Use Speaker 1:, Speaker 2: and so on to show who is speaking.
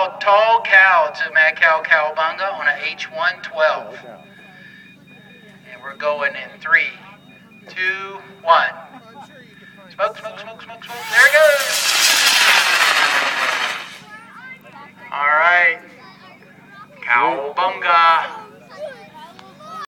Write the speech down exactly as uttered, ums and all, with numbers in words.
Speaker 1: tall, tall cow to Mad Cow Cowabunga on a H one twelve. And we're going in three, two, one. Smoke, smoke, smoke, smoke, smoke. There it goes. All right. Cowabunga.